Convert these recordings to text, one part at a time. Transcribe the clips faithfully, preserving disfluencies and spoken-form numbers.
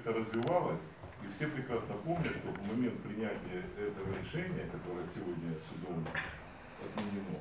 это развивалось, и все прекрасно помнят, что в момент принятия этого решения, которое сегодня судом отменено,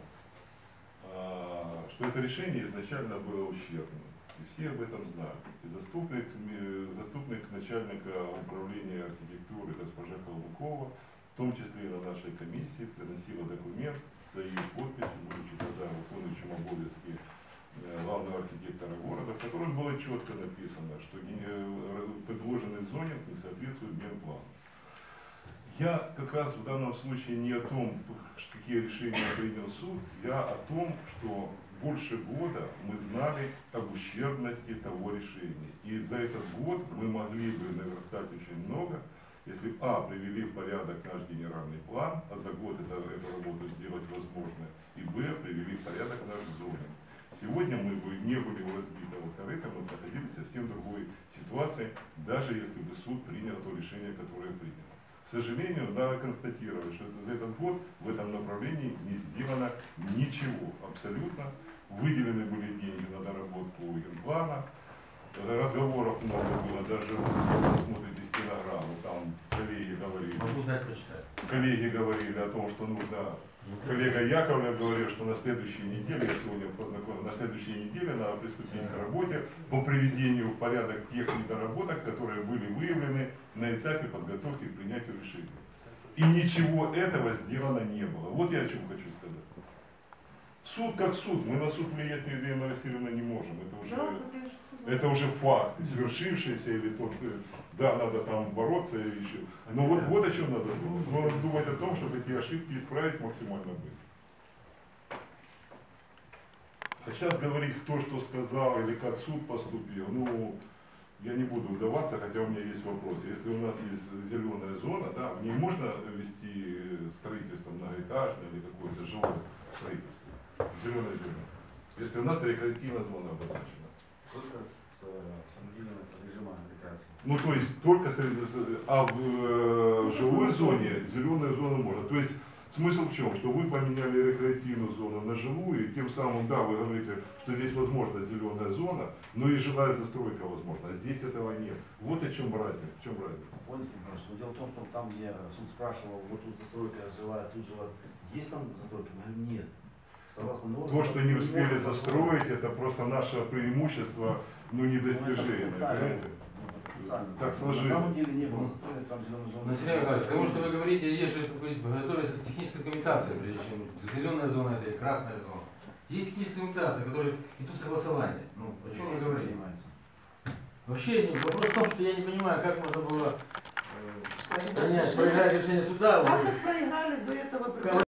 что это решение изначально было ущербным. И все об этом знали. И заступник, заступник начальника управления архитектуры госпожа Колбукова, в том числе и на нашей комиссии, приносила документ с своей подписью, будучи тогда выполняющим обовязки главного архитектора города, в котором было четко написано, что предложенный зонинг не соответствует генплану. Я как раз в данном случае не о том, какие решения принял суд, я о том, что больше года мы знали об ущербности того решения. И за этот год мы могли бы наверстать очень много, если бы, а, привели в порядок наш генеральный план, а за год это, эту работу сделать возможно, и, б, привели в порядок наш зонинг. Сегодня мы бы не были у разбитого корыта, мы находились в совсем другой ситуации, даже если бы суд принял то решение, которое принял. К сожалению, надо констатировать, что за этот год в этом направлении не сделано ничего абсолютно. Выделены были деньги на доработку генплана. Разговоров много было, даже если вы смотрите стенограмму, там коллеги говорили, коллеги говорили о том, что нужно, коллега Яковлев говорил, что на следующей неделе, я сегодня познакомился, на следующей неделе надо приступить к работе по приведению в порядок тех недоработок, которые были выявлены на этапе подготовки к принятию решения. И ничего этого сделано не было. Вот я о чем хочу сказать. Суд как суд, мы на суд влиять, Елена Васильевна, не можем. Это уже, это уже факт, свершившийся или тот, да, надо там бороться или еще. Но вот, вот о чем надо думать. Надо думать о том, чтобы эти ошибки исправить максимально быстро. А сейчас говорить, кто что сказал или как суд поступил, ну, я не буду вдаваться, хотя у меня есть вопросы. Если у нас есть зеленая зона, да, в ней можно вести строительство многоэтажное или какое-то жилое строительство? Зеленая зона. Если у нас рекреативная зона обозначена. Только с самодельным режимом рекреации. Ну, то есть только среди, а в э, жилой зоне зеленая зона можно. То есть смысл в чем? Что вы поменяли рекреативную зону на жилую, и тем самым, да, вы говорите, что здесь возможна зеленая зона, но и жилая застройка возможна. А здесь этого нет. Вот о чем разница. В чем разница? Понял, что дело в том, что там, где суд спрашивал, вот тут застройка жилая, тут жилая, есть там застройка? Мы говорим, нет. То, что не успели застроить, это просто наше преимущество, ну, недостижение. Так сложилось. На самом деле не было застроено, там зеленая зона. Но, Сергей Николаевич, потому что вы говорите, есть же, готовится техническая документация, прежде чем зеленая зона это и красная зона. Есть техническая документация, которая идут согласования. Ну, о чем вы говорите? Вообще, вопрос в том, что я не понимаю, как можно было принять, проиграть решение суда. Как проиграли до этого?